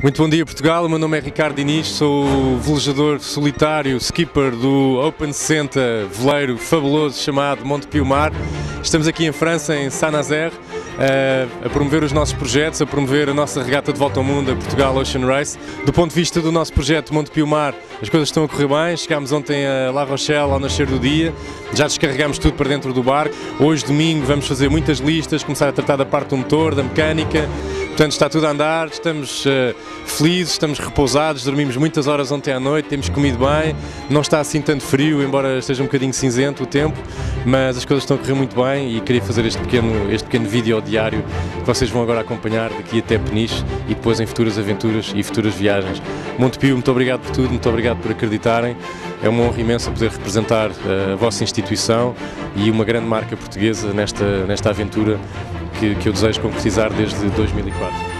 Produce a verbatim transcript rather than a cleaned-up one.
Muito bom dia, Portugal. O meu nome é Ricardo Diniz, sou o velejador solitário, skipper do Open sessenta veleiro fabuloso chamado Montepio Mar. Estamos aqui em França, em Saint-Nazaire, a promover os nossos projetos, a promover a nossa regata de volta ao mundo, a Portugal Ocean Race. Do ponto de vista do nosso projeto Montepio Mar, as coisas estão a correr bem. Chegámos ontem a La Rochelle ao nascer do dia, já descarregámos tudo para dentro do barco. Hoje, domingo, vamos fazer muitas listas, começar a tratar da parte do motor, da mecânica. Portanto, está tudo a andar, estamos uh, felizes, estamos repousados, dormimos muitas horas ontem à noite, temos comido bem, não está assim tanto frio, embora esteja um bocadinho cinzento o tempo, mas as coisas estão a correr muito bem e queria fazer este pequeno, este pequeno vídeo diário que vocês vão agora acompanhar daqui até Peniche e depois em futuras aventuras e futuras viagens. Montepio, muito obrigado por tudo, muito obrigado por acreditarem, é uma honra imensa poder representar uh, a vossa instituição e uma grande marca portuguesa nesta, nesta aventura Que, que eu desejo concretizar desde dois mil e quatro.